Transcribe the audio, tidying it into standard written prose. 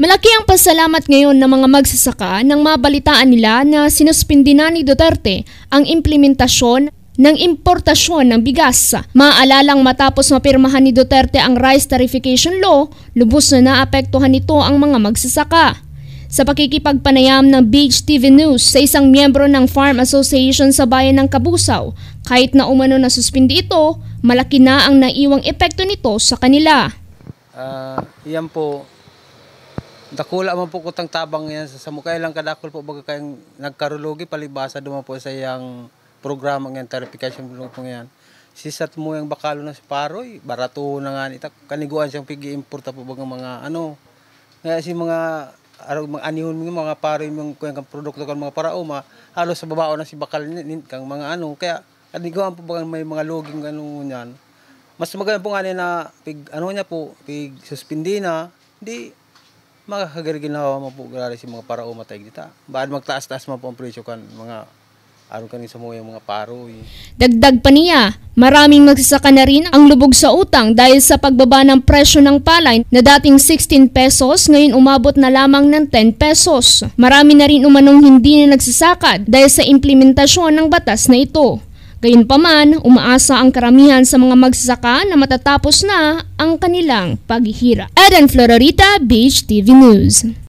Malaki ang pasalamat ngayon ng mga magsasaka nang mabalitaan nila na sinuspindi na ni Duterte ang implementasyon ng importasyon ng bigas. Maalalang matapos mapirmahan ni Duterte ang Rice Tariffication Law, lubos na naapektuhan nito ang mga magsasaka. Sa pakikipagpanayam ng Beach TV News sa isang miyembro ng Farm Association sa bayan ng Kabusaw, kahit na umano na suspindi ito, malaki na ang naiwang epekto nito sa kanila. Yan po. Dakula man po kutang tabang yan sa mukha lang kadakol po baga kayong nagkarulugi palibasa duman po sa yang programa ng tarification po yan. Sisat mo yung bakalo na si Paroy, barato na nga nita kaniguan siyang pigi-importa po baga mga ano. Kaya si mga anihon mga Paroy yung produkto kan mga parao halos sa babao na si bakal kang mga ano kaya kaniguan po baga may mga loging ano niyan. Mas maganda po nga na pig suspindi na di makakaginawa mo po grabe si mga parao matay dita. Baad magtaas-taas mo po ang presyo kan mga aron kanin sa mga paro. Dagdag pa niya, maraming magsasaka na rin ang lubog sa utang dahil sa pagbaba ng presyo ng palay na dating 16 pesos ngayon umabot na lamang ng 10 pesos. Marami na rin umanong hindi na nagsasaka dahil sa implementasyon ng batas na ito. Gayunpaman, umaasa ang karamihan sa mga magsasaka na matatapos na ang kanilang paghihirap. Eden Flororita, Beach TV News.